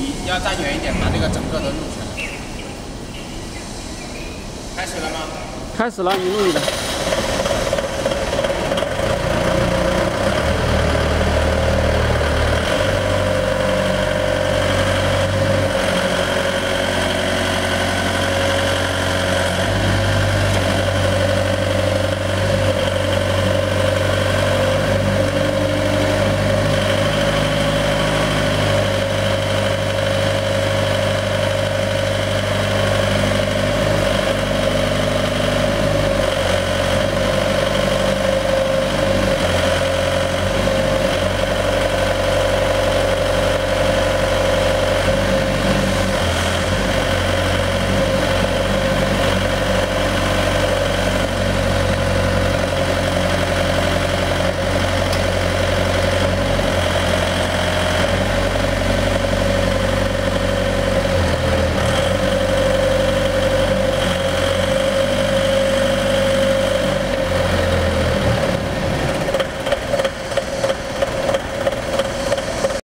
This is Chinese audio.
你要站远一点，把这个整个都录下来。开始了吗？ 开始了，你录你的。